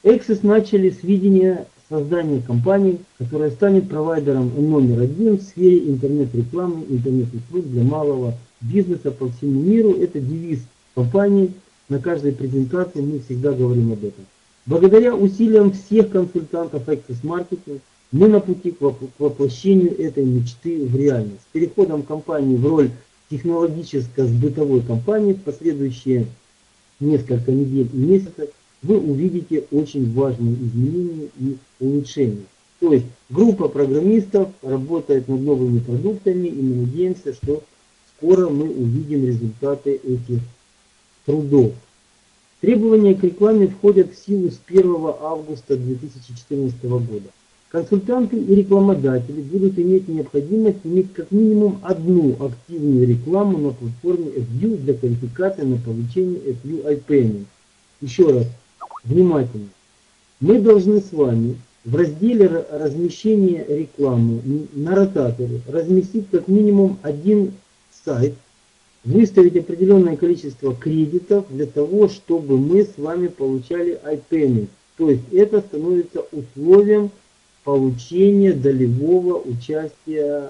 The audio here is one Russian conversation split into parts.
Access начали с видения создания компании, которая станет провайдером номер один в сфере интернет-рекламы, интернет-услуг для малого бизнеса по всему миру. Это девиз компании. На каждой презентации мы всегда говорим об этом. Благодаря усилиям всех консультантов Access Marketing мы на пути к воплощению этой мечты в реальность. С переходом компании в роль технологическо-сбытовой компании в последующие несколько недель и месяцев вы увидите очень важные изменения и улучшения. То есть группа программистов работает над новыми продуктами, и мы надеемся, что скоро мы увидим результаты этих трудов. Требования к рекламе входят в силу с 1 августа 2014 года. Консультанты и рекламодатели будут иметь необходимость иметь как минимум одну активную рекламу на платформе FView для квалификации на получение FView iPayment. Еще раз, внимательно. Мы должны с вами в разделе размещения рекламы на ротаторе разместить как минимум один сайт, выставить определенное количество кредитов для того, чтобы мы с вами получали iPayment. То есть это становится условием получения долевого участия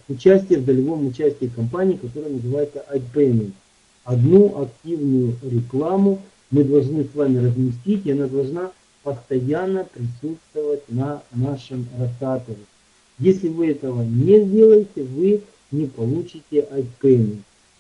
в долевом участии компании, которая называется iPayment. Одну активную рекламу мы должны с вами разместить, и она должна постоянно присутствовать на нашем ротаторе. Если вы этого не сделаете, вы не получите iPayment.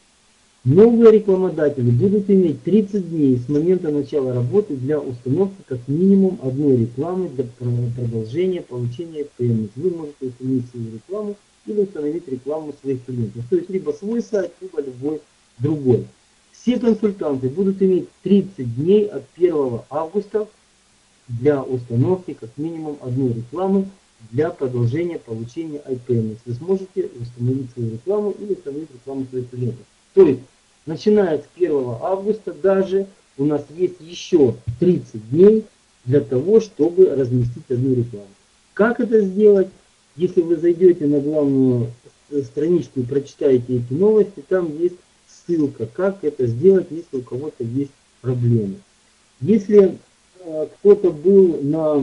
Новые рекламодатели будут иметь 30 дней с момента начала работы для установки как минимум одной рекламы для продолжения получения iPayment. Вы можете установить свою рекламу или установить рекламу своих клиентов. То есть либо свой сайт, либо любой другой. Все консультанты будут иметь 30 дней от 1 августа для установки как минимум одной рекламы для продолжения получения iPayment. Вы сможете установить свою рекламу или установить рекламу своих клиентов. То есть, начиная с 1 августа даже у нас есть еще 30 дней для того, чтобы разместить одну рекламу. Как это сделать? Если вы зайдете на главную страничку и прочитаете эти новости, там есть ссылка, как это сделать, если у кого-то есть проблемы. Если кто-то был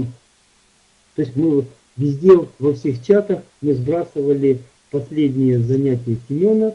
то есть мы везде, во всех чатах, мы сбрасывали последние занятия Семена,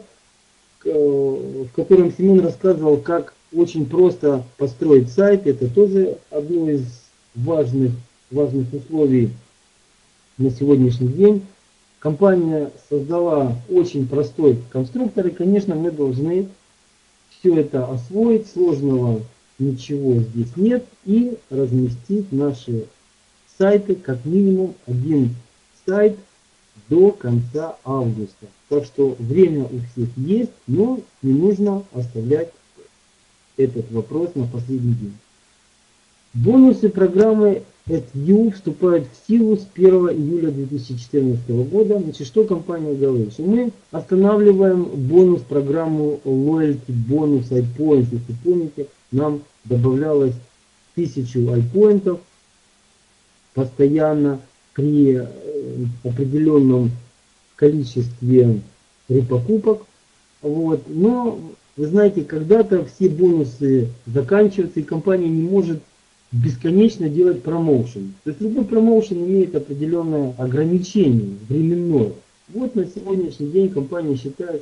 в котором Семен рассказывал, как очень просто построить сайт. Это тоже одно из важных условий на сегодняшний день. Компания создала очень простой конструктор, и, конечно, мы должны все это освоить, сложного ничего здесь нет, и разместить наши сайты, как минимум один сайт до конца августа. Так что время у всех есть, но не нужно оставлять этот вопрос на последний день. Бонусы программы FView вступают в силу с 1 июля 2014 года. Значит, что компания говорит? Что мы останавливаем бонус программу Loyalty Bonus iPoints. Если помните, нам добавлялось 1000 iPointов постоянно при определенном количестве покупок. Вот. Но вы знаете, когда-то все бонусы заканчиваются, и компания не может бесконечно делать промоушен. То есть любой промоушен имеет определенное ограничение временное. Вот на сегодняшний день компания считает,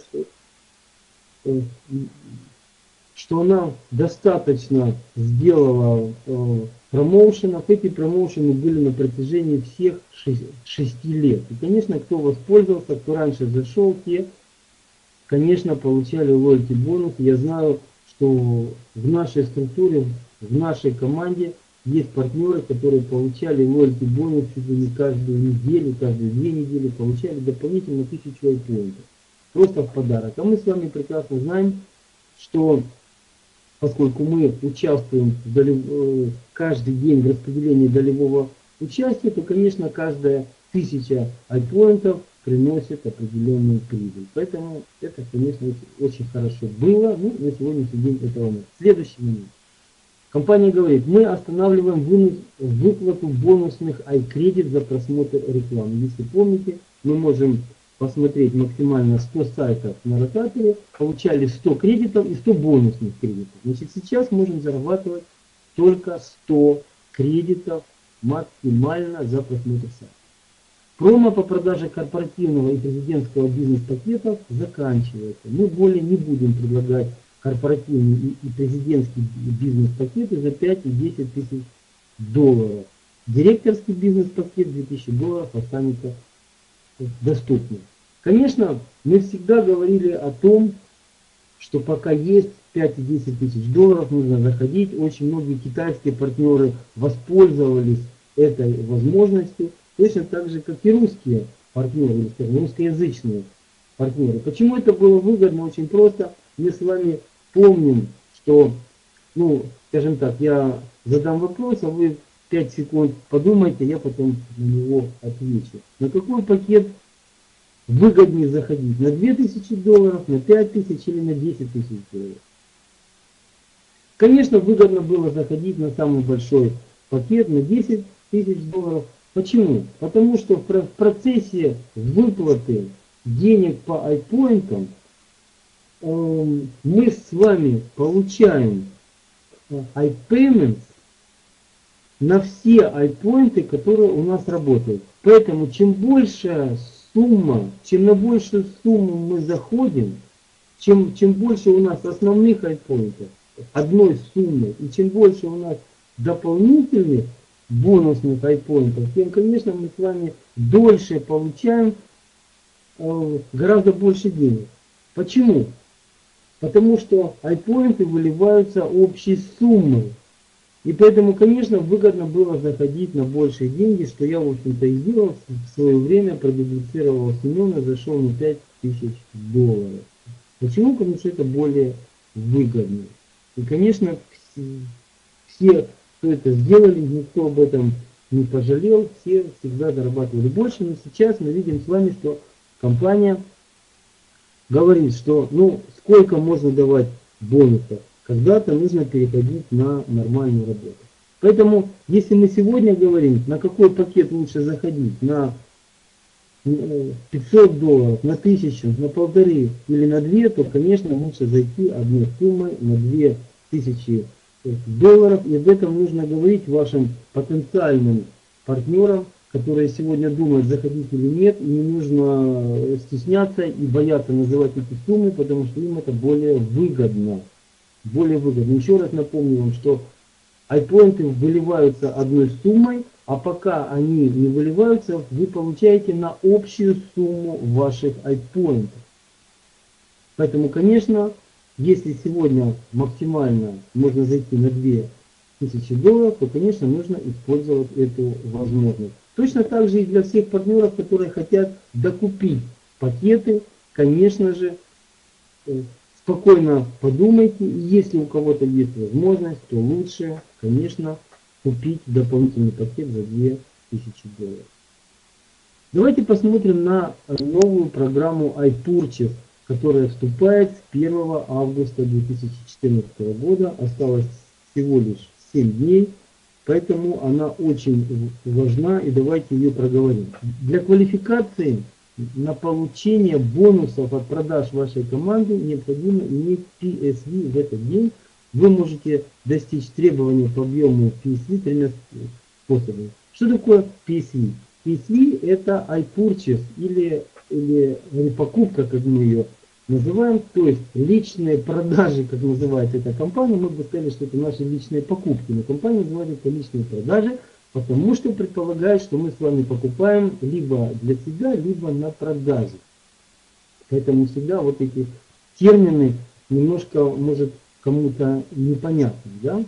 что она достаточно сделала промоушенов. Эти промоушены были на протяжении всех 6 лет. И, конечно, кто воспользовался, кто раньше зашел, те, конечно, получали лоялти бонус. Я знаю, что в нашей структуре, в нашей команде есть партнеры, которые получали лоялти бонус чуть ли не каждую неделю, каждые 2 недели, получали дополнительно 1000 iPointов. Просто в подарок. А мы с вами прекрасно знаем, что поскольку мы участвуем каждый день в распределении долевого участия, то, конечно, каждая 1000 iPointов приносит определенную прибыль. Поэтому это, конечно, очень хорошо было, но на сегодняшний день этого нет. Следующий момент. Компания говорит, мы останавливаем выплату бонусных iCredit за просмотр рекламы. Если помните, мы можем посмотреть максимально 100 сайтов на ротаторе, получали 100 кредитов и 100 бонусных кредитов. Значит, сейчас можем зарабатывать только 100 кредитов максимально за просмотр сайта. Промо по продаже корпоративного и президентского бизнес-пакетов заканчивается. Мы более не будем предлагать корпоративный и президентский бизнес-пакеты за 5 и 10 тысяч долларов. Директорский бизнес-пакет 2000 долларов останется доступным. Конечно, мы всегда говорили о том, что пока есть 5 и 10 тысяч долларов, нужно заходить. Очень многие китайские партнеры воспользовались этой возможностью, точно так же, как и русские партнеры, или, скажем, русскоязычные партнеры. Почему это было выгодно? Очень просто. Мы с вами помним, что, скажем так, я задам вопрос, а вы 5 секунд подумайте, я потом на него отвечу. На какой пакет выгоднее заходить? На 2000 долларов, на 5000 или на 10 тысяч долларов? Конечно, выгодно было заходить на самый большой пакет, на 10 тысяч долларов. Почему? Потому что в процессе выплаты денег по iPoint мы с вами получаем iPayments на все iPoint, которые у нас работают. Поэтому чем большая сумма, чем на большую сумму мы заходим, чем больше у нас основных iPoint, одной суммы, и чем больше у нас дополнительных бонусных iPoint, тем, конечно, мы с вами дольше получаем гораздо больше денег. Почему? Потому что iPoint выливаются общей суммой. И поэтому, конечно, выгодно было заходить на большие деньги, что я, в общем-то, и делал в свое время, продублицировал Семена, зашел на 5000 долларов. Почему? Потому что это более выгодно. И, конечно, все, кто это сделали, никто об этом не пожалел, все всегда зарабатывали больше. Но сейчас мы видим с вами, что компания говорит, что сколько можно давать бонусов. Когда-то нужно переходить на нормальную работу. Поэтому, если мы сегодня говорим, на какой пакет лучше заходить, на 500 долларов, на 1000, на 1500 или на 2, то, конечно, лучше зайти одной суммой на 2000 долларов. И об этом нужно говорить вашим потенциальным партнерам, которые сегодня думают, заходить или нет. И не нужно стесняться и бояться называть эти суммы, потому что им это более выгодно. Еще раз напомню вам, что iPoint выливаются одной суммой, а пока они не выливаются, вы получаете на общую сумму ваших iPoint. Поэтому, конечно, если сегодня максимально можно зайти на 2000 долларов, то, конечно, нужно использовать эту возможность. Точно так же и для всех партнеров, которые хотят докупить пакеты, конечно же, спокойно подумайте, и если у кого-то есть возможность, то лучше, конечно, купить дополнительный пакет за 2000 долларов. Давайте посмотрим на новую программу iPurchase, которая вступает с 1 августа 2014 года. Осталось всего лишь 7 дней, поэтому она очень важна, и давайте ее проговорим. Для квалификации на получение бонусов от продаж вашей команды необходимо иметь PSV в этот день. Вы можете достичь требования по объему PSV тремя способами. Что такое PSV? PSV это iPurchase или покупка, как мы ее называем, то есть личные продажи, как называется эта компания. Мы бы сказали, что это наши личные покупки, но компания называет это личные продажи, потому что предполагает, что мы с вами покупаем либо для себя, либо на продажу. Поэтому всегда вот эти термины немножко, может, кому-то непонятны. Да?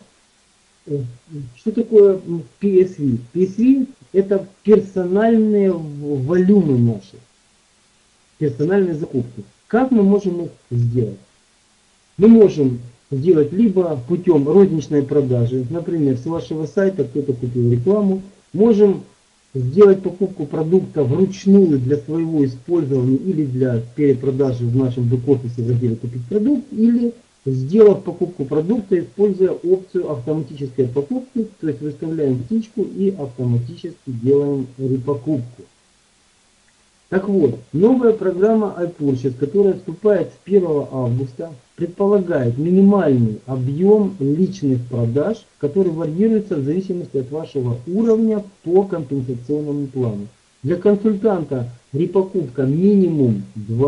Что такое PSV? PSV это персональные волюмы наши, персональные закупки. Как мы можем их сделать? Мы можем сделать либо путем розничной продажи, например, с вашего сайта кто-то купил рекламу, можем сделать покупку продукта вручную для своего использования или для перепродажи в нашем бэк-офисе в разделе «Купить продукт», или сделав покупку продукта, используя опцию автоматической покупки, то есть выставляем птичку и автоматически делаем репокупку. Так вот, новая программа iPurchase, которая вступает с 1 августа, предполагает минимальный объем личных продаж, который варьируется в зависимости от вашего уровня по компенсационному плану. Для консультанта репокупка минимум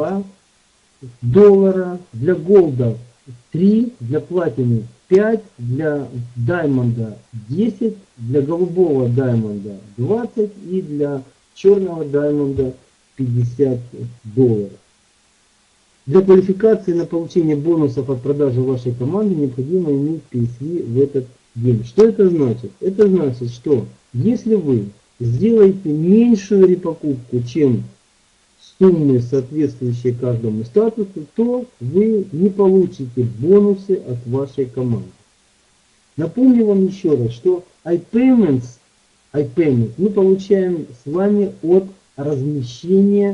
$2, для голда 3, для платины 5, для даймонда 10, для голубого даймонда 20 и для черного даймонда $50. Для квалификации на получение бонусов от продажи вашей команды необходимо иметь PSV в этот день. Что это значит? Это значит, что если вы сделаете меньшую репокупку, чем суммы, соответствующие каждому статусу, то вы не получите бонусы от вашей команды. Напомню вам еще раз, что iPayments мы получаем с вами от размещения,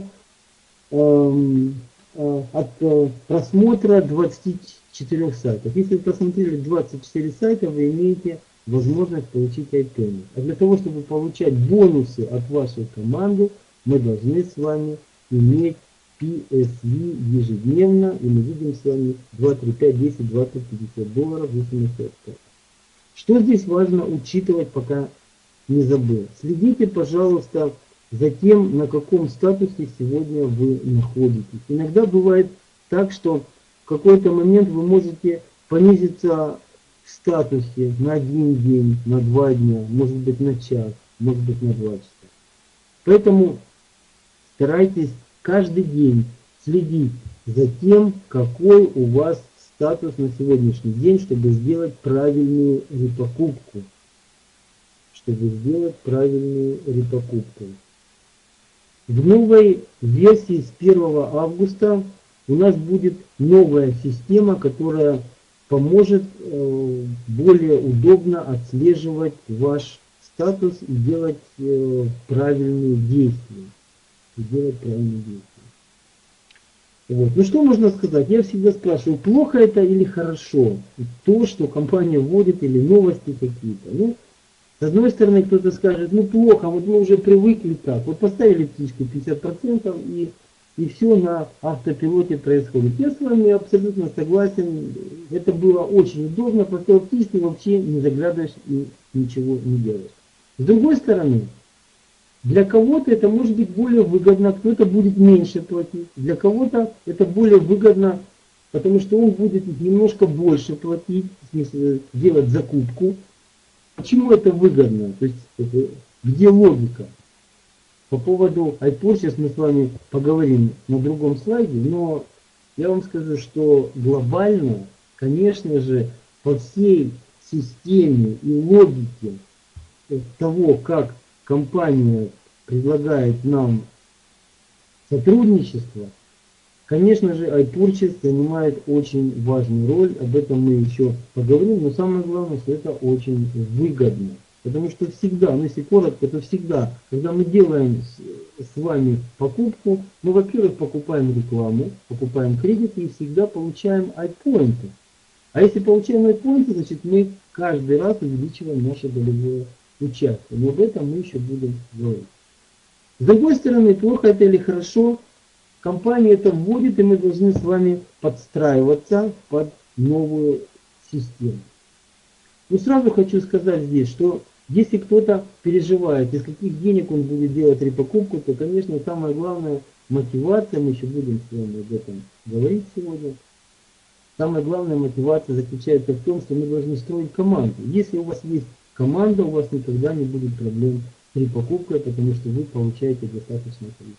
от просмотра 24 сайтов. Если вы просмотрели 24 сайта, вы имеете возможность получить iPayment. А для того, чтобы получать бонусы от вашей команды, мы должны с вами иметь PSV ежедневно, и мы видим с вами 2, 3, 5, 10, 20, $50 в зависимости от того. Что здесь важно учитывать, пока не забыл? Следите, пожалуйста, за тем, на каком статусе сегодня вы находитесь. Иногда бывает так, что в какой-то момент вы можете понизиться в статусе на 1 день, на 2 дня, может быть на час, может быть на 2 часа. Поэтому старайтесь каждый день следить за тем, какой у вас статус на сегодняшний день, чтобы сделать правильную репокупку. В новой версии с 1 августа у нас будет новая система, которая поможет более удобно отслеживать ваш статус и делать правильные действия. Вот. Ну что можно сказать? Я всегда спрашиваю, плохо это или хорошо? То, что компания вводит, или новости какие-то. Ну, с одной стороны, кто-то скажет, ну плохо, вот мы уже привыкли так. Вот поставили птичку 50% и все на автопилоте происходит. Я с вами абсолютно согласен. Это было очень удобно. Поставил птичку, вообще не заглядываешь и ничего не делаешь. С другой стороны, для кого-то это может быть более выгодно, кто-то будет меньше платить. Для кого-то это более выгодно, потому что он будет немножко больше платить, в смысле делать закупку. Почему это выгодно? То есть где логика? По поводу iPurchase мы с вами поговорим на другом слайде, но я вам скажу, что глобально, конечно же, по всей системе и логике того, как компания предлагает нам сотрудничество, конечно же, iPurchase занимает очень важную роль, об этом мы еще поговорим, но самое главное, что это очень выгодно. Потому что всегда, ну если коротко, то всегда, когда мы делаем с вами покупку, мы, во-первых, покупаем рекламу, покупаем кредиты и всегда получаем iPoints. А если получаем iPoints, значит мы каждый раз увеличиваем наше долевое участие. Но об этом мы еще будем говорить. С другой стороны, плохо это или хорошо, компания это вводит, и мы должны с вами подстраиваться под новую систему. Но сразу хочу сказать здесь, что если кто-то переживает, из каких денег он будет делать репокупку, то, конечно, самое главное мотивация, мы еще будем с вами об этом говорить сегодня. Самая главная мотивация заключается в том, что мы должны строить команду. Если у вас есть команда, у вас никогда не будет проблем с репокупкой, потому что вы получаете достаточное количество.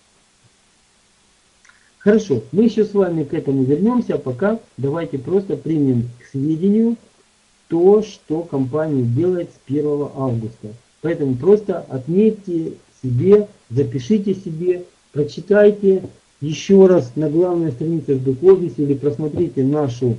Хорошо, мы еще с вами к этому вернемся, а пока давайте просто примем к сведению то, что компания делает с 1 августа. Поэтому просто отметьте себе, запишите себе, прочитайте еще раз на главной странице в бэк-офисе или просмотрите нашу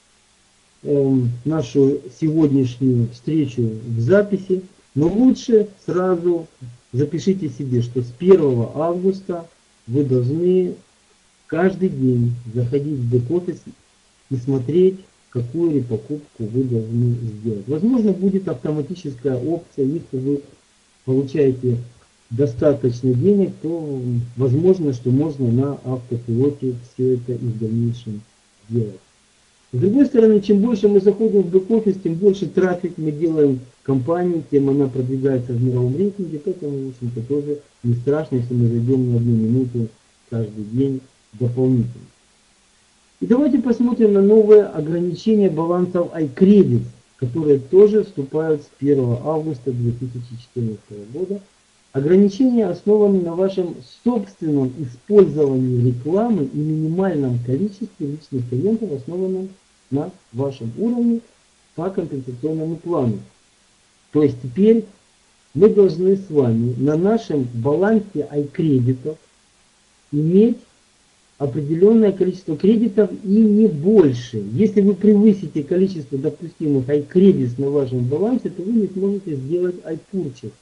сегодняшнюю встречу в записи. Но лучше сразу запишите себе, что с 1 августа вы должны каждый день заходить в бэк-офис и смотреть, какую репокупку вы должны сделать. Возможно, будет автоматическая опция, если вы получаете достаточно денег, то возможно, что можно на автопилоте все это и в дальнейшем делать. С другой стороны, чем больше мы заходим в бэк-офис, тем больше трафик мы делаем компании, тем она продвигается в мировом рейтинге, поэтому, в общем-то, тоже не страшно, если мы зайдем на 1 минуту каждый день дополнительно. И давайте посмотрим на новые ограничения балансов iCredit, которые тоже вступают с 1 августа 2014 года. Ограничения основаны на вашем собственном использовании рекламы и минимальном количестве личных клиентов, основанном на вашем уровне по компенсационному плану. То есть теперь мы должны с вами на нашем балансе iCredit иметь определенное количество кредитов и не больше. Если вы превысите количество допустимых iCredits на вашем балансе, то вы не сможете сделать iPurchase.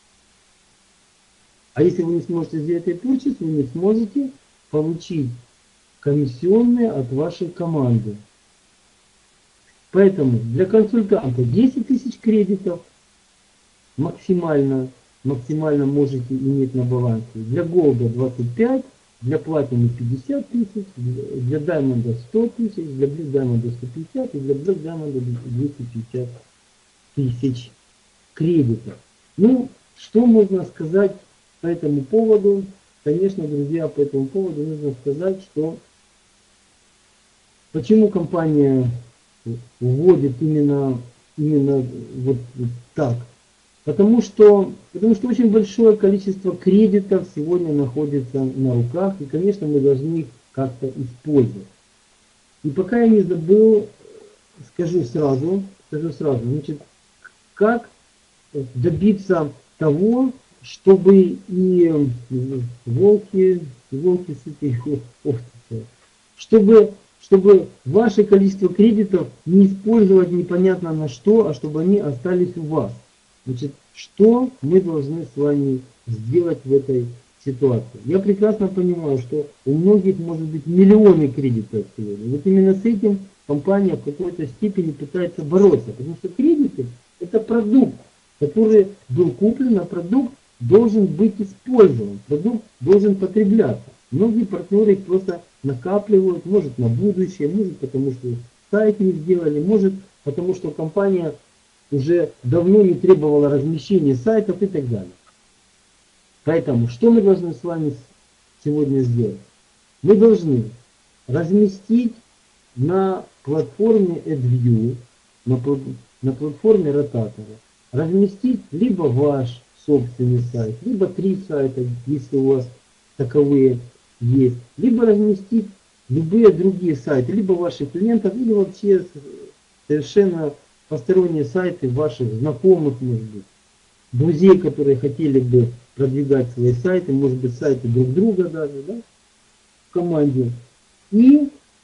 А если вы не сможете сделать iPurchase, вы не сможете получить комиссионные от вашей команды. Поэтому для консультанта 10 тысяч кредитов максимально можете иметь на балансе. Для Голда 25, для Платины 50 тысяч, для Даймонда 100 тысяч, для Близ Даймонда 150 и для Блэк Даймонда 250 тысяч кредитов. Ну, что можно сказать по этому поводу? Конечно, друзья, по этому поводу нужно сказать, что почему компания вводит именно вот так. Потому что очень большое количество кредитов сегодня находится на руках, и, конечно, мы должны их как-то использовать. И пока я не забыл, скажу сразу, значит, как добиться того, чтобы и волки сытые овцы, чтобы ваше количество кредитов не использовать непонятно на что, а чтобы они остались у вас. Значит, что мы должны с вами сделать в этой ситуации? Я прекрасно понимаю, что у многих может быть миллионы кредитов сегодня. Вот именно с этим компания в какой-то степени пытается бороться. Потому что кредиты – это продукт, который был куплен, а продукт должен быть использован, продукт должен потребляться. Многие партнеры их просто накапливают, может на будущее, может потому что сайт не сделали, может потому что компания уже давно не требовала размещения сайтов и так далее. Поэтому, что мы должны с вами сегодня сделать? Мы должны разместить на платформе AdView, на платформе ротатора, разместить либо ваш собственный сайт, либо 3 сайта, если у вас таковые есть, либо разместить любые другие сайты, либо ваших клиентов, или вообще совершенно посторонние сайты ваших знакомых, может быть, друзей, которые хотели бы продвигать свои сайты, может быть, сайты друг друга даже, да, в команде, и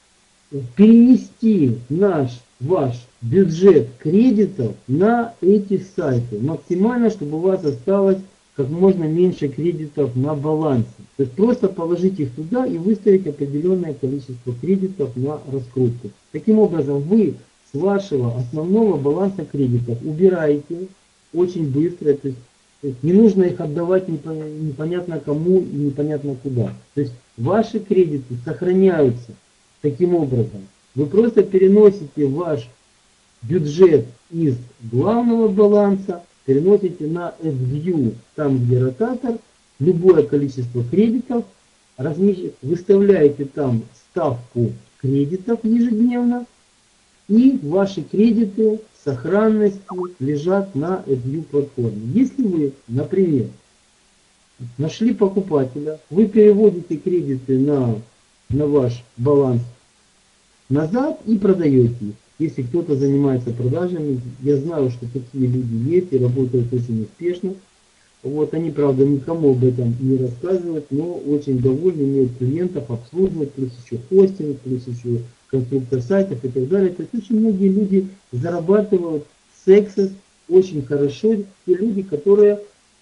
перенести ваш бюджет кредитов на эти сайты максимально, чтобы у вас осталось как можно меньше кредитов на балансе. То есть просто положить их туда и выставить определенное количество кредитов на раскрутку. Таким образом, вы с вашего основного баланса кредитов убираете очень быстро, то есть не нужно их отдавать непонятно кому и непонятно куда. То есть ваши кредиты сохраняются таким образом. Вы просто переносите ваш бюджет из главного баланса, переносите на AdView, там где ротатор, любое количество кредитов, выставляете там ставку кредитов ежедневно, и ваши кредиты с сохранностью лежат на AdView платформе. Если вы, например, нашли покупателя, вы переводите кредиты на ваш баланс назад и продаете их. Если кто-то занимается продажами, я знаю, что такие люди есть и работают очень успешно. Вот они, правда, никому об этом не рассказывают, но очень довольны, имеют клиентов, обслуживают, плюс еще хостинг, плюс еще конструктор сайтов и так далее. То есть очень многие люди зарабатывают с Access очень хорошо, те люди, которые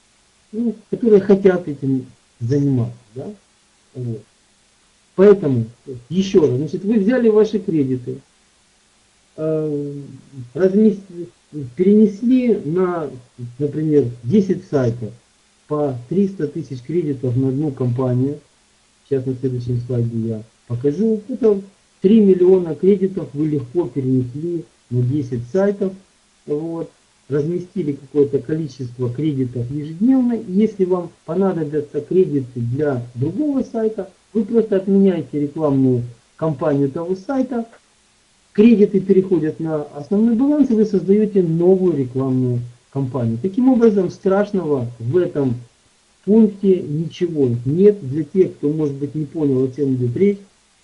хотят этим заниматься. Да? Вот. Поэтому, еще раз, значит, вы взяли ваши кредиты, перенесли на, например, 10 сайтов, по 300 тысяч кредитов на одну компанию. Сейчас на следующем слайде я покажу. Это 3 миллиона кредитов вы легко перенесли на 10 сайтов. Вот. Разместили какое-то количество кредитов ежедневно. Если вам понадобятся кредиты для другого сайта, вы просто отменяете рекламную кампанию того сайта. Кредиты переходят на основной баланс, и вы создаете новую рекламную кампанию. Таким образом, страшного в этом пункте ничего нет. Для тех, кто, может быть, не понял, о чем идет речь,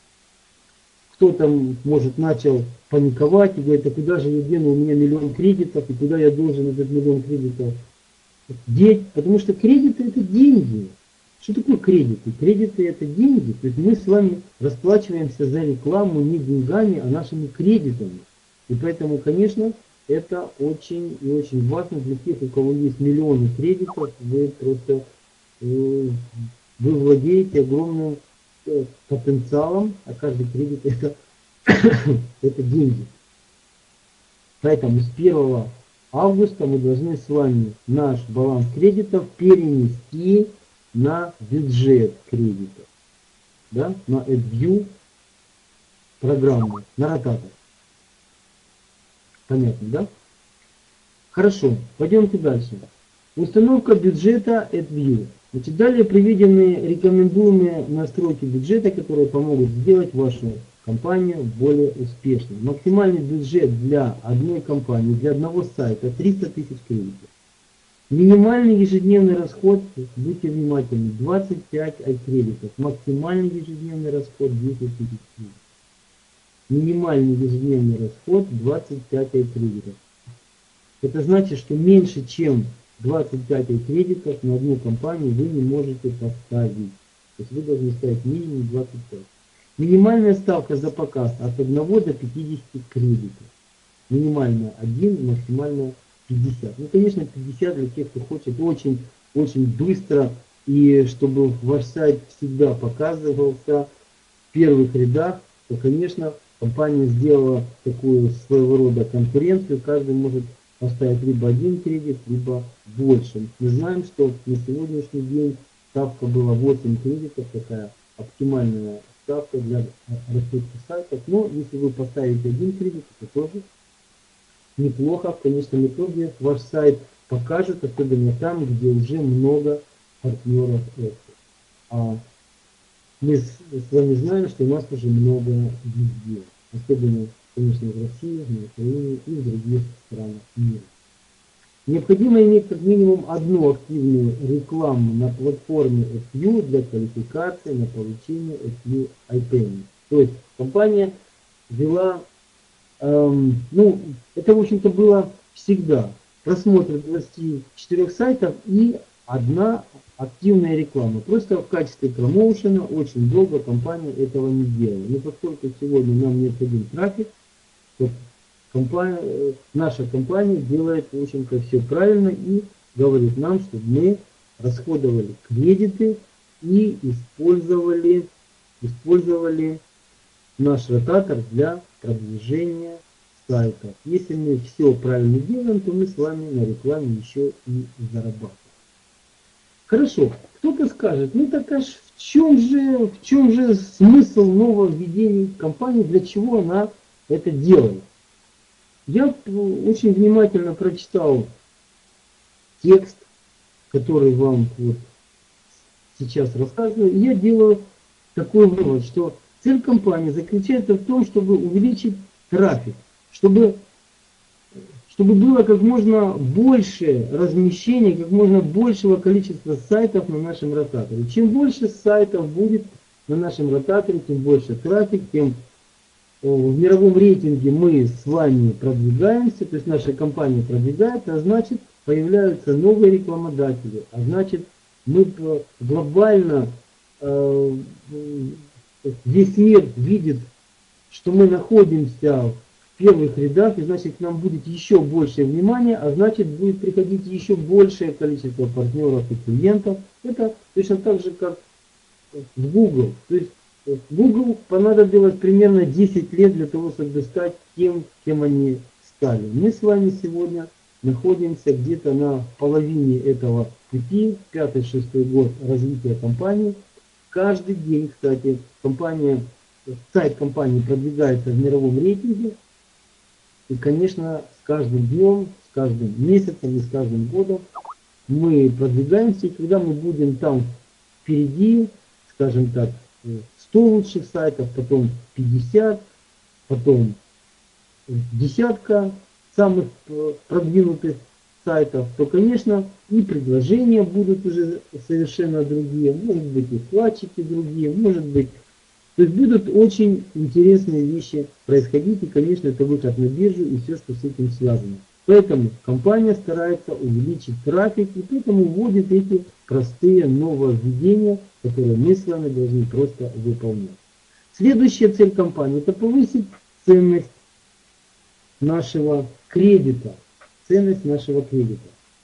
кто там, может, начал паниковать и говорит, а куда же я дену, у меня миллион кредитов, и куда я должен этот миллион кредитов деть? Потому что кредиты это деньги. Что такое кредиты? Кредиты это деньги. То есть мы с вами расплачиваемся за рекламу не деньгами, а нашими кредитами. И поэтому, конечно, это очень и очень важно для тех, у кого есть миллионы кредитов. Вы просто вы владеете огромным потенциалом, а каждый кредит это, это деньги. Поэтому с 1 августа мы должны с вами наш баланс кредитов перенести на бюджет кредитов, да, на AdView программу, на ротатор. Понятно, да? Хорошо, пойдемте дальше. Установка бюджета AdView. Значит, далее приведены рекомендуемые настройки бюджета, которые помогут сделать вашу компанию более успешной. Максимальный бюджет для одной компании, для одного сайта 300 тысяч кредитов. Минимальный ежедневный расход, будьте внимательны, 25 iCreditов. Максимальный ежедневный расход 10 тысяч кредитов. Минимальный ежедневный расход 25 iCreditов. Это значит, что меньше чем 25 кредитов на одну компанию вы не можете поставить. То есть вы должны ставить минимум 25. Минимальная ставка за показ от 1 до 50 кредитов. Минимальная 1, максимальная 50. Ну, конечно, 50 для тех, кто хочет очень быстро, и чтобы ваш сайт всегда показывался в первых рядах, то, конечно, компания сделала такую своего рода конкуренцию. Каждый может поставить либо один кредит, либо больше. Мы знаем, что на сегодняшний день ставка была 8 кредитов, такая оптимальная ставка для растущих сайтов. Но если вы поставите один кредит, это тоже неплохо. В конечном итоге ваш сайт покажет, особенно там, где уже много партнеров. А мы с вами знаем, что у нас уже много везде. Особенно, конечно, в России, на Украине и в других странах мира. Необходимо иметь как минимум одну активную рекламу на платформе AdView для квалификации на получение AdView iPayment. То есть компания ввела, ну, это в общем-то было всегда, просмотр 24 сайтов и одна активная реклама. Просто в качестве промоушена очень долго компания этого не делала. Но поскольку сегодня нам необходим трафик, то наша компания делает, в общем-то, все правильно и говорит нам, чтобы мы расходовали кредиты и использовали наш ротатор для продвижения сайтов. Если мы все правильно делаем, то мы с вами на рекламе еще и зарабатываем. Хорошо, кто-то скажет, ну так аж в чем же смысл нововведений компании, для чего она это делает? Я очень внимательно прочитал текст, который вам вот сейчас рассказываю, и я делаю такой вывод, что цель компании заключается в том, чтобы увеличить трафик, чтобы было как можно больше размещений, как можно большего количества сайтов на нашем ротаторе. Чем больше сайтов будет на нашем ротаторе, тем больше трафик, тем в мировом рейтинге мы с вами продвигаемся, то есть наша компания продвигается, а значит появляются новые рекламодатели, а значит мы глобально, весь мир видит, что мы находимся в первых рядах, и значит к нам будет еще больше внимания, а значит будет приходить еще большее количество партнеров и клиентов. Это точно так же, как в Google. То есть Google понадобилось примерно 10 лет для того, чтобы стать тем, кем они стали. Мы с вами сегодня находимся где-то на половине этого пути, 5-6 год развития компании. Каждый день, кстати, сайт компании продвигается в мировом рейтинге. И, конечно, с каждым днем, с каждым месяцем и с каждым годом мы продвигаемся. И когда мы будем там впереди, скажем так, 100 лучших сайтов, потом 50, потом десятка самых продвинутых сайтов, то, конечно, и предложения будут уже совершенно другие, может быть, и вкладчики другие, может быть, то есть будут очень интересные вещи происходить, и, конечно, это выход на биржу и все, что с этим связано. Поэтому компания старается увеличить трафик, и поэтому вводит эти простые нововведения, которые мы с вами должны просто выполнять. Следующая цель компании – это повысить ценность нашего кредита. Ценность нашего кредита.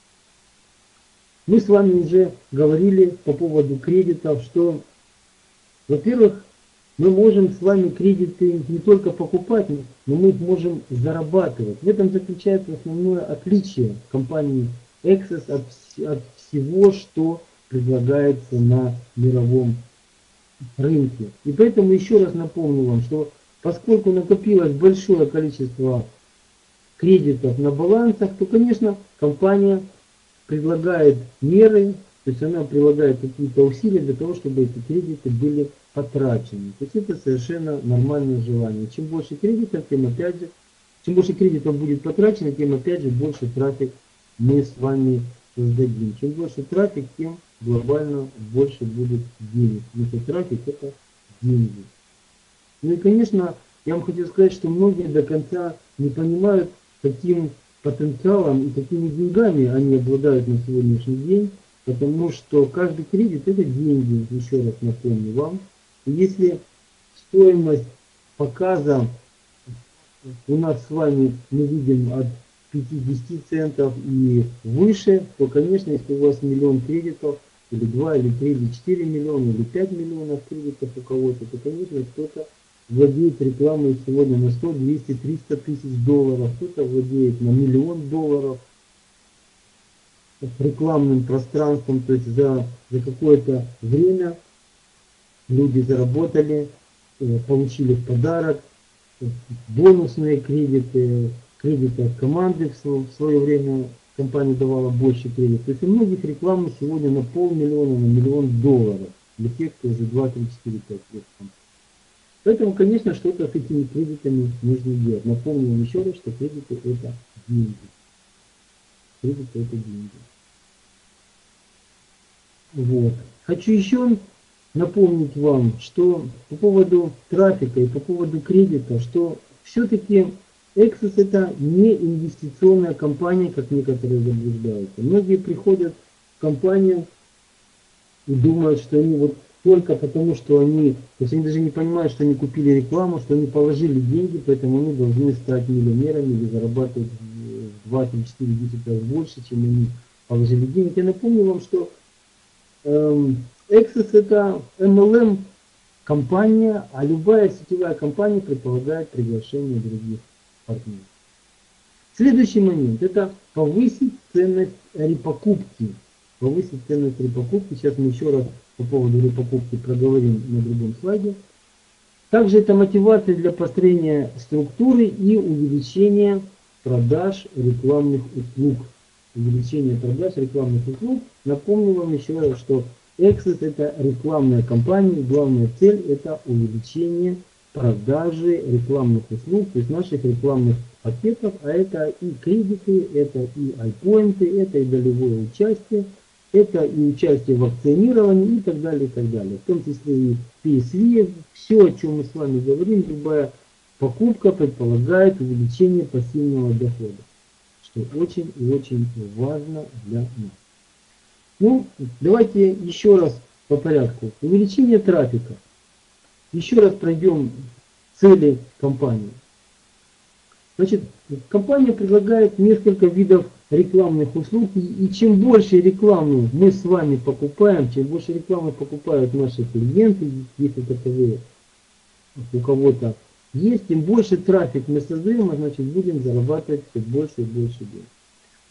Мы с вами уже говорили по поводу кредитов, что, во-первых, мы можем с вами кредиты не только покупать, но мы их можем зарабатывать. В этом заключается основное отличие компании Access от всего, что предлагается на мировом рынке. И поэтому еще раз напомню вам, что поскольку накопилось большое количество кредитов на балансах, то, конечно, компания предлагает меры, то есть она прилагает какие-то усилия для того, чтобы эти кредиты были потрачены. То есть это совершенно нормальное желание. Чем больше кредитов, тем опять же, чем больше кредитов будет потрачено, тем опять же больше трафик мы с вами создадим. Чем больше трафик, тем глобально больше будет денег. Потому что трафик это деньги. Ну и, конечно, я вам хочу сказать, что многие до конца не понимают, каким потенциалом и какими деньгами они обладают на сегодняшний день, потому что каждый кредит это деньги, еще раз напомню вам. И если стоимость показа у нас с вами мы видим от 50 центов и выше, то, конечно, если у вас миллион кредитов, или 2, или 3, или 4 миллиона, или 5 миллионов кредитов у кого-то, то, конечно, кто-то владеет рекламой сегодня на 100, 200, 300 тысяч долларов, кто-то владеет на $1 миллион рекламным пространством, то есть за какое-то время люди заработали, получили в подарок бонусные кредиты, кредиты от команды, в свое время компания давала больше кредитов. То есть у многих рекламы сегодня на $500 000, на $1 миллион для тех, кто уже 2, 3, 4, 5 лет. Поэтому, конечно, что-то с этими кредитами нужно делать. Напомню вам еще раз, что кредиты это деньги. Кредиты это деньги. Вот. Хочу еще напомнить вам, что по поводу трафика и по поводу кредита, что все-таки Access это не инвестиционная компания, как некоторые заблуждаются. Многие приходят в компанию и думают, что они вот только потому, что они, то есть они даже не понимают, что они купили рекламу, что они положили деньги, поэтому они должны стать миллионерами или зарабатывать в 2, 3, 4, 10 раз больше, чем они положили деньги. Я напомню вам, что Access это MLM компания, а любая сетевая компания предполагает приглашение других партнеров. Следующий момент это повысить ценность репокупки. Повысить ценность репокупки. Сейчас мы еще раз по поводу репокупки проговорим на другом слайде. Также это мотивация для построения структуры и увеличения продаж рекламных услуг. Увеличение продаж рекламных услуг. Напомню вам еще раз, что Access это рекламная компания. Главная цель это увеличение продажи рекламных услуг, то есть наших рекламных пакетов, а это и кредиты, это и айпоинты, это и долевое участие, это и участие в акционировании и так далее, и так далее. В том числе и PSV, все, о чем мы с вами говорим, любая покупка предполагает увеличение пассивного дохода, что очень и очень важно для нас. Ну, давайте еще раз по порядку. Увеличение трафика. Еще раз пройдем цели компании. Значит, компания предлагает несколько видов рекламных услуг, и чем больше рекламы мы с вами покупаем, чем больше рекламы покупают наши клиенты, если таковые у кого-то есть, тем больше трафик мы создаем, а значит будем зарабатывать все больше и больше денег.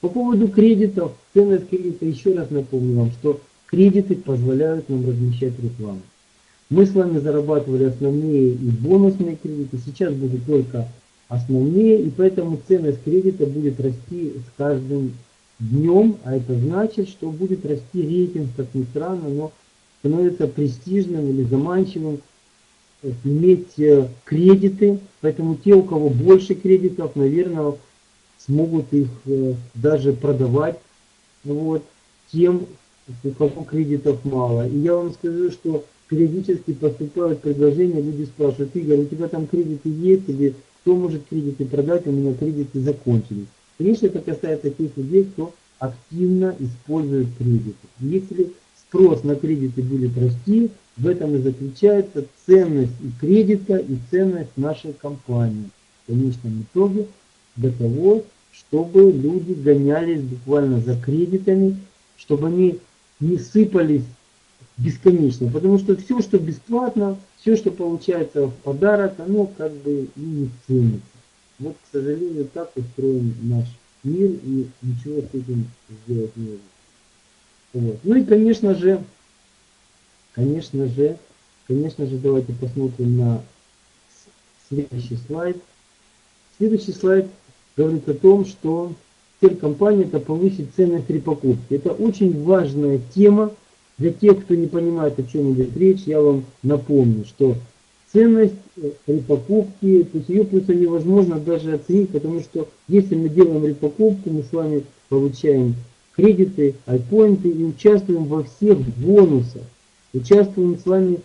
По поводу кредитов, ценность кредита, еще раз напомню вам, что кредиты позволяют нам размещать рекламу. Мы с вами зарабатывали основные и бонусные кредиты, сейчас будут только основные, и поэтому ценность кредита будет расти с каждым днем, а это значит, что будет расти рейтинг, как ни странно, но становится престижным или заманчивым иметь кредиты, поэтому те, у кого больше кредитов, наверное, смогут их даже продавать вот, тем, у кого кредитов мало. И я вам скажу, что периодически поступают предложения, люди спрашивают: Игорь, у тебя там кредиты есть, или кто может кредиты продать, у меня кредиты закончились. Конечно, это касается тех людей, кто активно использует кредиты. Если спрос на кредиты будет расти, в этом и заключается ценность и кредита, и ценность нашей компании. В конечном итоге для того, чтобы люди гонялись буквально за кредитами, чтобы они не сыпались бесконечно. Потому что все, что бесплатно, все, что получается в подарок, оно как бы и не ценится. Вот, к сожалению, так устроен наш мир, и ничего с этим сделать не можем. Вот. Ну и, конечно же, давайте посмотрим на следующий слайд. Следующий слайд говорит о том, что цель компании — это повысить ценность при покупке. Это очень важная тема. Для тех, кто не понимает, о чем идет речь, я вам напомню, что ценность при покупке, то есть ее просто невозможно даже оценить, потому что если мы делаем репокупку, мы с вами получаем кредиты, айпоинты и участвуем во всех бонусах, участвуем с вами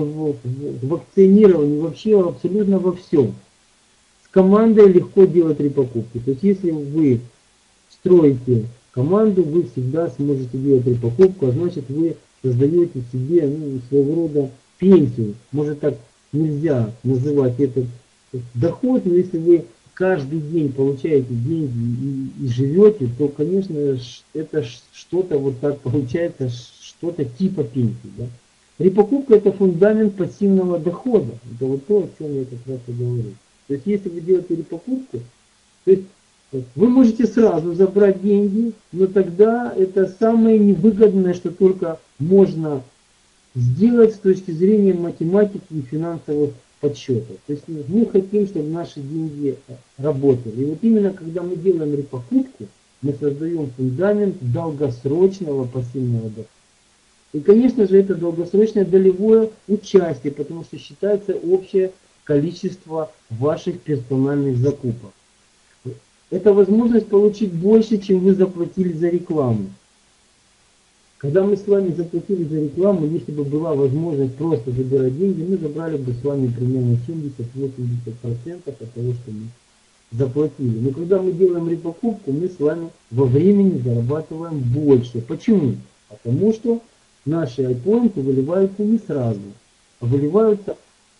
в акционировании, вообще абсолютно во всем. С командой легко делать репокупки. То есть если вы строите команду, вы всегда сможете делать репокупку, а значит вы создаете себе своего рода пенсию. Может, так нельзя называть этот доход, но если вы каждый день получаете деньги и живете, то, конечно, это что-то вот так получается, что-то типа пенсии. Да? Репокупка — это фундамент пассивного дохода. Это вот то, о чем я как раз и говорю. То есть если вы делаете репокупку, то есть вы можете сразу забрать деньги, но тогда это самое невыгодное, что только можно сделать с точки зрения математики и финансовых подсчетов. То есть мы хотим, чтобы наши деньги работали. И вот именно когда мы делаем репокупку, мы создаем фундамент долгосрочного пассивного дохода. И, конечно же, это долгосрочное долевое участие, потому что считается общее количество ваших персональных закупок. Это возможность получить больше, чем вы заплатили за рекламу. Когда мы с вами заплатили за рекламу, если бы была возможность просто забирать деньги, мы забрали бы с вами примерно 70-80% от того, что мы заплатили. Но когда мы делаем репокупку, мы с вами во времени зарабатываем больше. Почему? Потому что наши айпоинты выливаются не сразу, а выливаются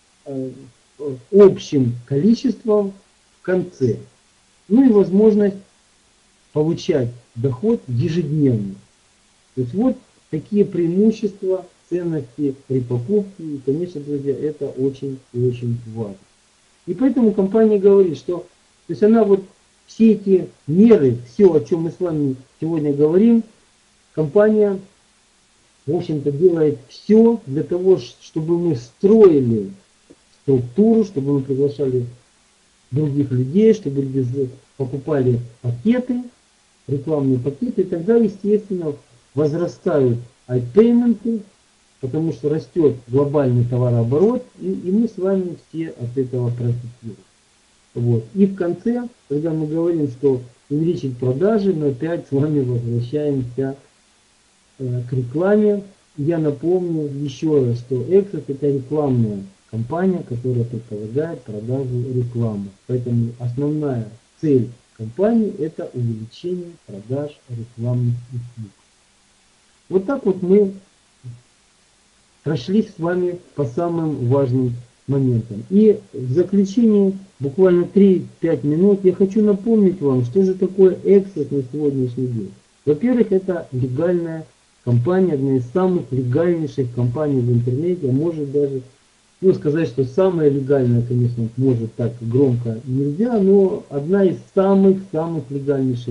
общим количеством в конце. Ну и возможность получать доход ежедневно. То есть вот такие преимущества ценности при покупке. И, конечно, друзья, это очень и очень важно. И поэтому компания говорит, что то есть она вот все эти меры, все, о чем мы с вами сегодня говорим, компания, в общем-то, делает все для того, чтобы мы строили структуру, чтобы мы приглашали других людей, чтобы люди покупали пакеты, рекламные пакеты, и тогда, естественно, возрастают айпейменты, потому что растет глобальный товарооборот, и мы с вами все от этого профитируем. Вот. И в конце, когда мы говорим, что увеличить продажи, мы опять с вами возвращаемся к рекламе. Я напомню еще раз, что Access — это рекламная компания, которая предполагает продажу рекламы. Поэтому основная цель компании — это увеличение продаж рекламных услуг. Вот так вот мы прошлись с вами по самым важным моментам. И в заключение, буквально 3-5 минут, я хочу напомнить вам, что же такое Access на сегодняшний день. Во-первых, это легальная компания, одна из самых легальнейших компаний в интернете, а может даже, сказать, что самая легальная, конечно, может так громко нельзя, но одна из самых легальнейших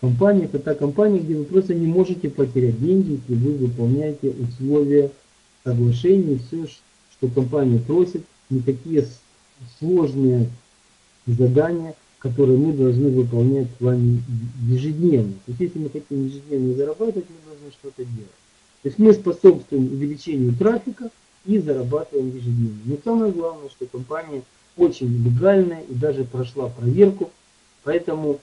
компания — это та компания, где вы просто не можете потерять деньги, если вы выполняете условия соглашения, все, что компания просит, никакие сложные задания, которые мы должны выполнять с вами ежедневно. То есть если мы хотим ежедневно зарабатывать, мы должны что-то делать. То есть мы способствуем увеличению трафика и зарабатываем ежедневно. Но самое главное, что компания очень легальная и даже прошла проверку, поэтому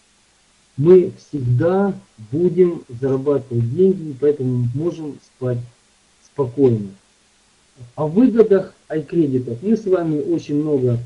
мы всегда будем зарабатывать деньги, и поэтому можем спать спокойно. О выгодах iCredit мы с вами очень много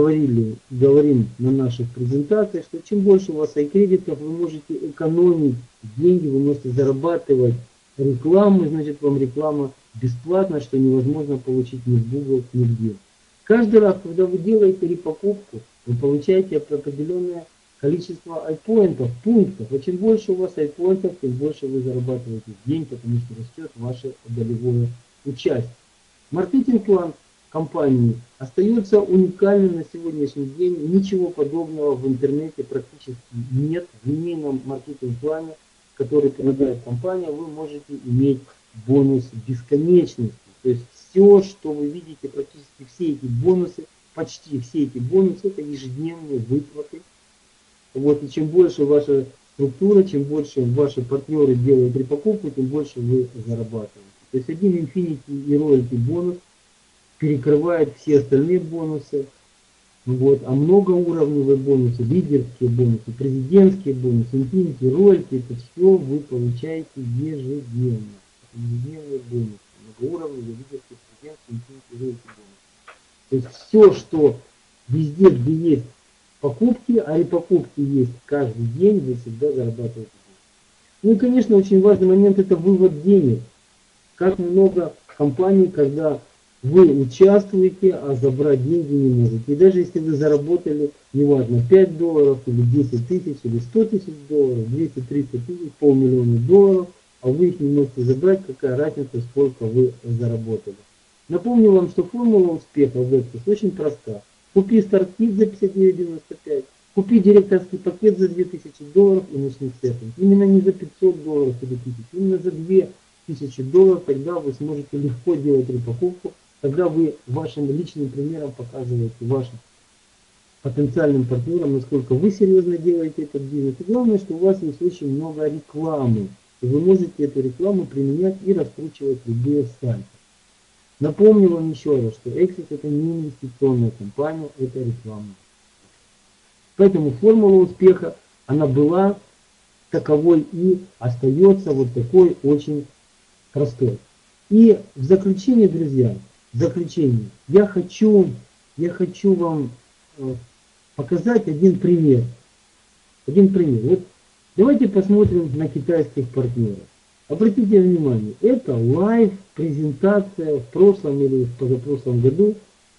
говорим на наших презентациях, что чем больше у вас iCredit, вы можете экономить деньги, вы можете зарабатывать рекламу, значит вам реклама бесплатно, что невозможно получить ни в Google, нигде. Каждый раз, когда вы делаете репокупку, вы получаете определенное количество iPoint'ов, пунктов. А чем больше у вас iPoint'ов, тем больше вы зарабатываете в день, потому что растет ваше долевое участие. Маркетинг-план компании остается уникальным на сегодняшний день. Ничего подобного в интернете практически нет. В линейном маркетинг-плане, который предлагает компания, вы можете иметь бонус бесконечности. То есть все, что вы видите, практически все эти бонусы, почти все эти бонусы, это ежедневные выплаты. Вот, и чем больше ваша структура, чем больше ваши партнеры делают репокупку, тем больше вы зарабатываете. То есть один Infinity и Royalty бонус перекрывает все остальные бонусы. Вот, а многоуровневые бонусы, лидерские бонусы, президентские бонусы, Infinity, Royalty, это все вы получаете ежедневно. Ежедневные бонусы, многоуровневые, лидерские, президентские, Infinity, Royalty бонусы. То есть все, что везде, где есть покупки, а и покупки есть каждый день, вы всегда зарабатываете. Ну и, конечно, очень важный момент — это вывод денег. Как много компаний, когда вы участвуете, а забрать деньги не можете. И даже если вы заработали, неважно, $5 или 10 тысяч, или 100 тысяч долларов, 200-300 тысяч, $500 000, а вы их не можете забрать, какая разница, сколько вы заработали. Напомню вам, что формула успеха в Access очень проста. Купи старт-кит за $59.95, купи директорский пакет за $2000 и начни с этого. Именно не за $500 или 1000, именно за $2000, тогда вы сможете легко делать репокупку, когда вы вашим личным примером показываете вашим потенциальным партнерам, насколько вы серьезно делаете этот бизнес. И главное, что у вас есть очень много рекламы. И вы можете эту рекламу применять и раскручивать любые сайты. Напомню вам еще раз, что Access — это не инвестиционная компания, это реклама. Поэтому формула успеха, она была таковой и остается вот такой очень простой. И в заключение, друзья, в заключение, я хочу вам показать один пример. Вот давайте посмотрим на китайских партнеров. Обратите внимание, это лайв-презентация в прошлом или в позапрошлом году.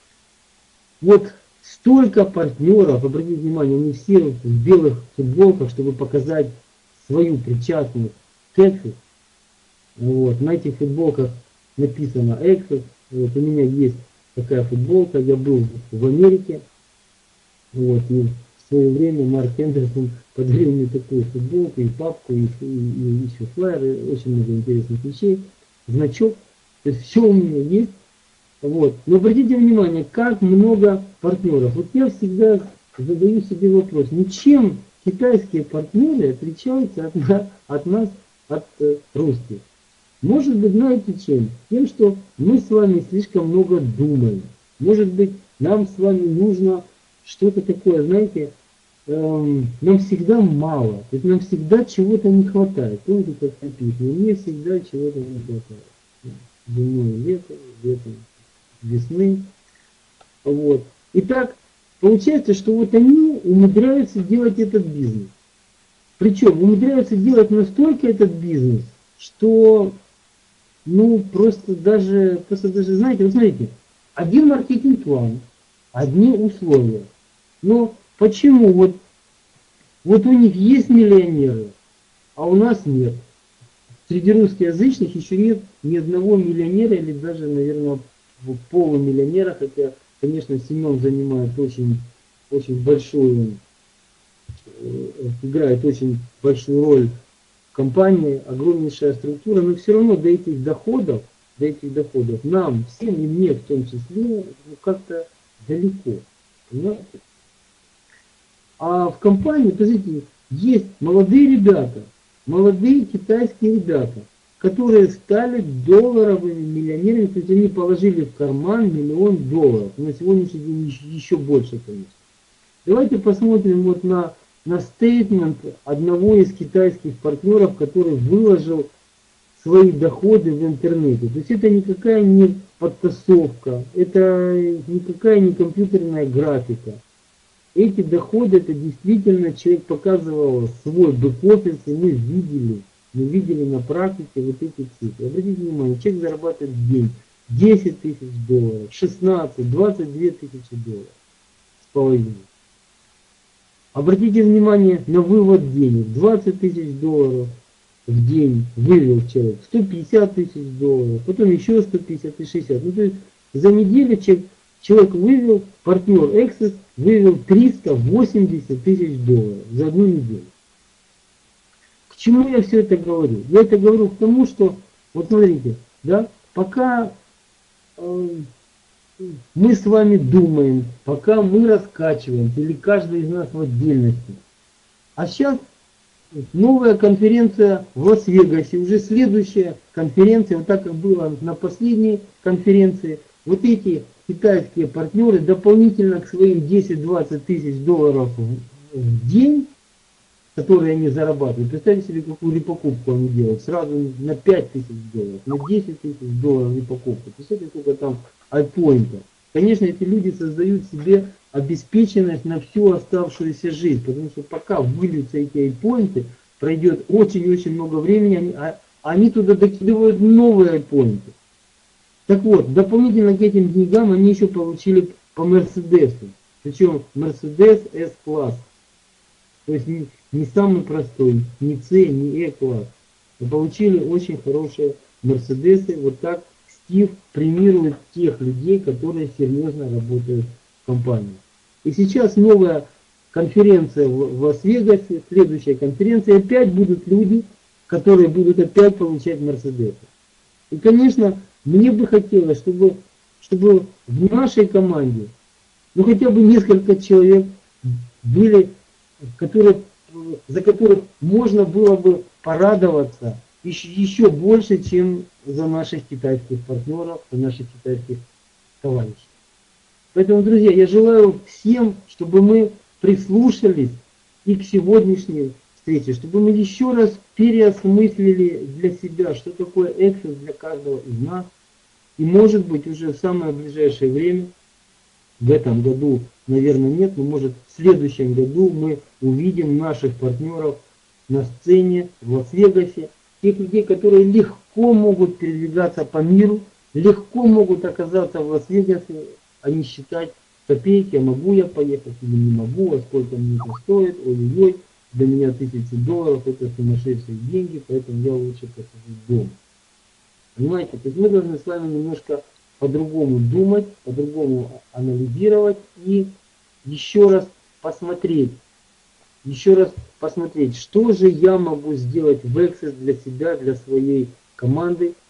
Вот столько партнеров, обратите внимание, они все в белых футболках, чтобы показать свою причастность к Access. Вот, на этих футболках написано Access. Вот, у меня есть такая футболка, я был в Америке. Вот, и в свое время Марк Хендерсон подарил мне такую футболку, и папку, и еще флайеры, очень много интересных вещей, значок. То есть все у меня есть. Вот. Но обратите внимание, как много партнеров. Вот я всегда задаю себе вопрос, ничем китайские партнеры отличаются от нас, от русских. Может быть, знаете чем? Тем, что мы с вами слишком много думаем. Может быть, нам с вами нужно что-то такое, знаете, нам всегда мало, то есть нам всегда чего-то не хватает. Помните, как написано, мне всегда чего-то не хватает. Зимой лето, летом весны. Вот. Итак, получается, что вот они умудряются делать этот бизнес. Причем умудряются делать настолько этот бизнес, что, ну, просто даже, знаете, вот смотрите, один маркетинг-план, одни условия. Но почему вот у них есть миллионеры, а у нас нет? Среди русскоязычных еще нет ни одного миллионера или даже, наверное, полумиллионера, хотя, конечно, Семен занимает очень большую играет очень большую роль компания, огромнейшая структура, но все равно до этих доходов нам, всем и мне в том числе, ну, как-то далеко. Понимаете? А в компании, подождите, есть молодые ребята, молодые китайские ребята, которые стали долларовыми миллионерами, то есть они положили в карман $1 000 000. На сегодняшний день еще больше, конечно. Давайте посмотрим вот на стейтмент одного из китайских партнеров, который выложил свои доходы в интернете. То есть это никакая не подтасовка, это никакая не компьютерная графика. Эти доходы, это действительно человек показывал свой бэк-офис, и мы видели на практике вот эти цифры. Обратите внимание, человек зарабатывает в день $10 000, 16, 22 тысячи долларов с половиной. Обратите внимание на вывод денег. $20 000 в день вывел человек, $150 000, потом еще 150 и 60. Ну, то есть за неделю человек вывел, партнер Access вывел $380 000 за одну неделю. К чему я все это говорю? Я это говорю к тому, что, вот смотрите, да, пока мы с вами думаем, пока мы раскачиваемся, или каждый из нас в отдельности. А сейчас новая конференция в Лас-Вегасе, уже следующая конференция, вот так как было на последней конференции, вот эти китайские партнеры дополнительно к своим 10-20 тысяч долларов в день, которые они зарабатывают, представьте себе, какую репокупку они делают, сразу на 5 тысяч долларов, на 10 тысяч долларов репокупку, представьте, сколько там айпоинтов. Конечно, эти люди создают себе обеспеченность на всю оставшуюся жизнь, потому что пока выльются эти айпоинты, пройдет очень-очень много времени, они туда докидывают новые айпоинты. Так вот, дополнительно к этим деньгам они еще получили по Мерседесу, причем Мерседес S-класс, то есть не самый простой, не C, не E-класс. Получили очень хорошие Мерседесы, вот так Стив премирует тех людей, которые серьезно работают в компании. И сейчас новая конференция в Лас-Вегасе, следующая конференция, опять будут люди, которые будут опять получать Мерседесы. И, конечно, мне бы хотелось, чтобы в нашей команде, ну хотя бы несколько человек были, за которых можно было бы порадоваться еще больше, чем за наших китайских партнеров, за наших китайских товарищей. Поэтому, друзья, я желаю всем, чтобы мы прислушались и к сегодняшней встрече, чтобы мы еще раз переосмыслили для себя, что такое Access для каждого из нас. И может быть уже в самое ближайшее время, в этом году, наверное, нет, но может в следующем году мы увидим наших партнеров на сцене в Лас-Вегасе, тех людей, которые легко могут передвигаться по миру, легко могут оказаться в Лас-Вегасе, а не считать копейки, а могу я поехать или не могу, а сколько мне это стоит, ой-ой-ой, для меня $1000, это сумасшедшие деньги, поэтому я лучше посижу дома. Понимаете, то есть мы должны с вами немножко по-другому думать, по-другому анализировать и еще раз посмотреть, что же я могу сделать в Access для себя, для своей команды,